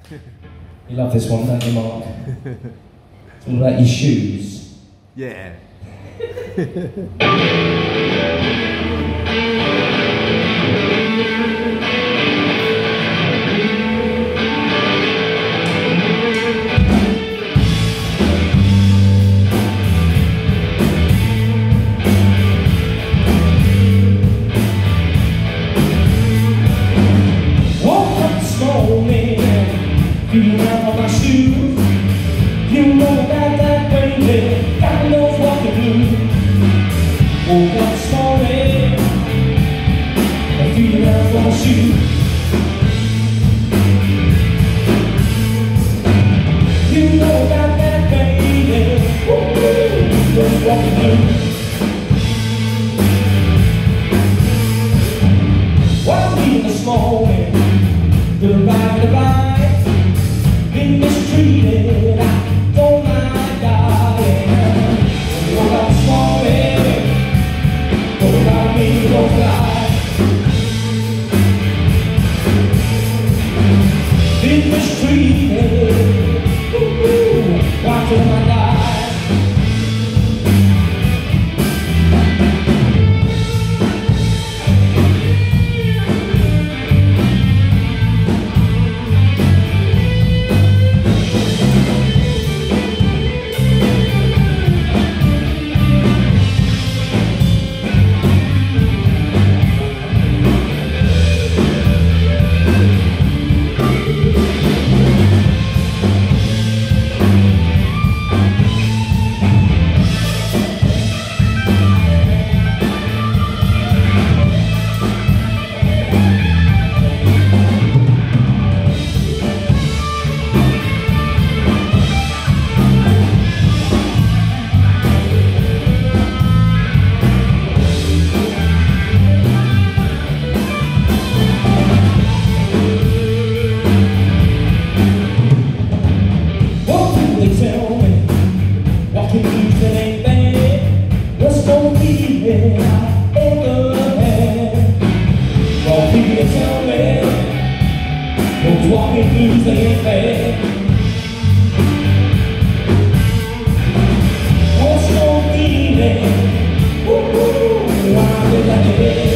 You love this one, don't you, Mark? It's all about your shoes. Yeah. Feeling out on my shoes. You know about that, baby. God knows what to do. Woke up this morning, feeling out on my shoes. You know about that, baby. Knows what to do. While me this morning, goodbye. Been mistreated, I don't mind dying. Woke up this morning, don't about me, don't fly. Been mistreated, why don't I die? Walking blues ain't bad. What's no feeling? Why did I get